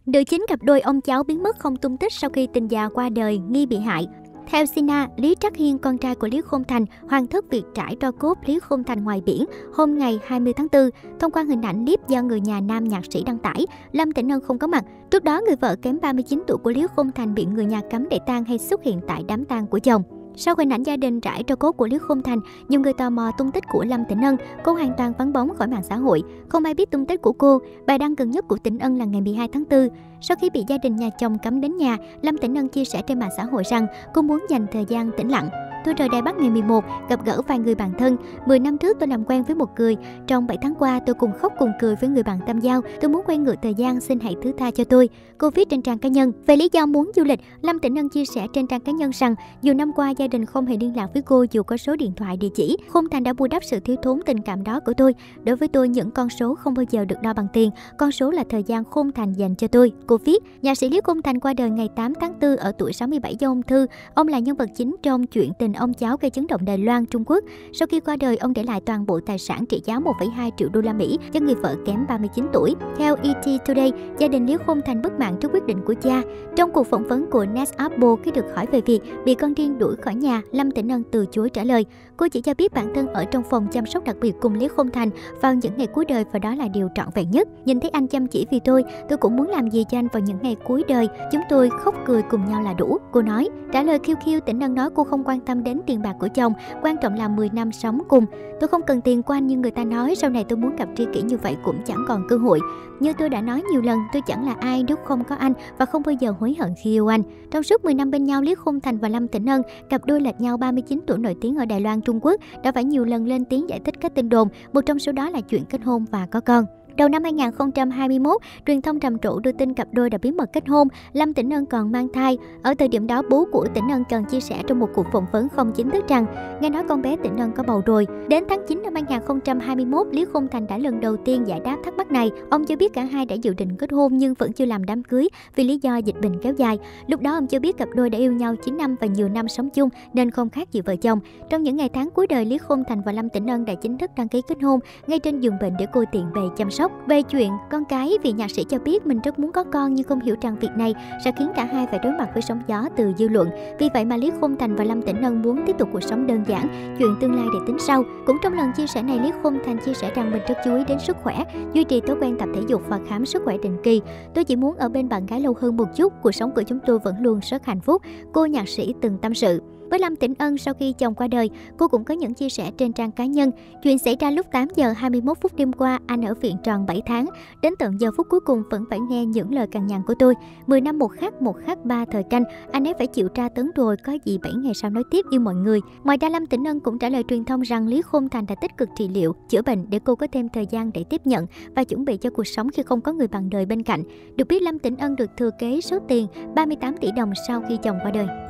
Nữ chính cặp đôi ông cháu biến mất không tung tích sau khi tình già qua đời, nghi bị hại. Theo Sina, Lý Trắc Hiên, con trai của Lý Khôn Thành, hoàn tất việc trải tro cốt Lý Khôn Thành ngoài biển hôm ngày 20 tháng 4. Thông qua hình ảnh clip do người nhà nam nhạc sĩ đăng tải, Lâm Tĩnh Ân không có mặt. Trước đó, người vợ kém 39 tuổi của Lý Khôn Thành bị người nhà cấm để tang hay xuất hiện tại đám tang của chồng. Sau hình ảnh gia đình trải tro cốt của Lý Khôn Thành, nhiều người tò mò tung tích của Lâm Tĩnh Ân. Cô hoàn toàn vắng bóng khỏi mạng xã hội, không ai biết tung tích của cô. Bài đăng gần nhất của Tĩnh Ân là ngày 12 tháng 4. Sau khi bị gia đình nhà chồng cấm đến nhà, Lâm Tĩnh Ân chia sẻ trên mạng xã hội rằng cô muốn dành thời gian tĩnh lặng. Tôi rời Đài Bắc ngày 11, gặp gỡ vài người bạn thân. 10 năm trước tôi làm quen với một người. Trong 7 tháng qua tôi cùng khóc cùng cười với người bạn tâm giao. Tôi muốn quay ngược thời gian, xin hãy thứ tha cho tôi. Cô viết trên trang cá nhân. Về lý do muốn du lịch, Lâm Tĩnh Ân chia sẻ trên trang cá nhân rằng nhiều năm qua gia đình không hề liên lạc với cô dù có số điện thoại địa chỉ. Khôn Thành đã bù đắp sự thiếu thốn tình cảm đó của tôi. Đối với tôi, những con số không bao giờ được đo bằng tiền. Con số là thời gian Khôn Thành dành cho tôi. Cô viết, nhạc sĩ Lý Khôn Thành qua đời ngày 8 tháng 4 ở tuổi 67 do ung thư. Ông là nhân vật chính trong chuyện tình ông cháu gây chấn động Đài Loan, Trung Quốc. Sau khi qua đời, ông để lại toàn bộ tài sản trị giá 1,2 triệu đô la Mỹ cho người vợ kém 39 tuổi. Theo ET Today, gia đình Lý Khôn Thành bất mãn trước quyết định của cha. Trong cuộc phỏng vấn của Nest Apple khi được hỏi về việc bị con riêng đuổi khỏi nhà, Lâm Tĩnh Ân từ chối trả lời. Cô chỉ cho biết bản thân ở trong phòng chăm sóc đặc biệt cùng Lý Khôn Thành vào những ngày cuối đời và đó là điều trọn vẹn nhất. Nhìn thấy anh chăm chỉ vì tôi cũng muốn làm gì cho anh vào những ngày cuối đời. Chúng tôi khóc cười cùng nhau là đủ. Cô nói. Trả lời khiêu, Tĩnh Ân nói cô không quan tâm đến tiền bạc của chồng, quan trọng là 10 năm sống cùng. Tôi không cần tiền của anh như người ta nói, sau này tôi muốn gặp tri kỷ như vậy cũng chẳng còn cơ hội. Như tôi đã nói nhiều lần, tôi chẳng là ai nếu không có anh và không bao giờ hối hận khi yêu anh. Trong suốt 10 năm bên nhau, Lý Khôn Thành và Lâm Tĩnh Ân, cặp đôi lệch nhau 39 tuổi nổi tiếng ở Đài Loan, Trung Quốc, đã phải nhiều lần lên tiếng giải thích các tin đồn, một trong số đó là chuyện kết hôn và có con. Đầu năm 2021, truyền thông trầm trồ đưa tin cặp đôi đã bí mật kết hôn, Lâm Tĩnh Ân còn mang thai. Ở thời điểm đó, bố của Tĩnh Ân cần chia sẻ trong một cuộc phỏng vấn không chính thức rằng nghe nói con bé Tĩnh Ân có bầu rồi. Đến tháng 9 năm 2021, Lý Khôn Thành đã lần đầu tiên giải đáp thắc mắc này. Ông cho biết cả hai đã dự định kết hôn nhưng vẫn chưa làm đám cưới vì lý do dịch bệnh kéo dài. Lúc đó ông cho biết cặp đôi đã yêu nhau 9 năm và nhiều năm sống chung nên không khác gì vợ chồng. Trong những ngày tháng cuối đời, Lý Khôn Thành và Lâm Tĩnh Ân đã chính thức đăng ký kết hôn ngay trên giường bệnh để cô tiện bề chăm sóc. Về chuyện con cái, vị nhạc sĩ cho biết mình rất muốn có con nhưng không hiểu rằng việc này sẽ khiến cả hai phải đối mặt với sóng gió từ dư luận. Vì vậy mà Lý Khôn Thành và Lâm Tĩnh Ân muốn tiếp tục cuộc sống đơn giản, chuyện tương lai để tính sau. Cũng trong lần chia sẻ này, Lý Khôn Thành chia sẻ rằng mình rất chú ý đến sức khỏe, duy trì thói quen tập thể dục và khám sức khỏe định kỳ. Tôi chỉ muốn ở bên bạn gái lâu hơn một chút, cuộc sống của chúng tôi vẫn luôn rất hạnh phúc, cô nhạc sĩ từng tâm sự. Với Lâm Tĩnh Ân, sau khi chồng qua đời, cô cũng có những chia sẻ trên trang cá nhân. Chuyện xảy ra lúc 8 giờ 21 phút đêm qua, anh ở viện tròn 7 tháng. Đến tận giờ phút cuối cùng vẫn phải nghe những lời cằn nhằn của tôi. 10 năm một khắc 3 thời canh, anh ấy phải chịu tra tấn rồi, có gì 7 ngày sau nói tiếp yêu mọi người. Ngoài ra, Lâm Tĩnh Ân cũng trả lời truyền thông rằng Lý Khôn Thành đã tích cực trị liệu, chữa bệnh để cô có thêm thời gian để tiếp nhận và chuẩn bị cho cuộc sống khi không có người bạn đời bên cạnh. Được biết, Lâm Tĩnh Ân được thừa kế số tiền 38 tỷ đồng sau khi chồng qua đời.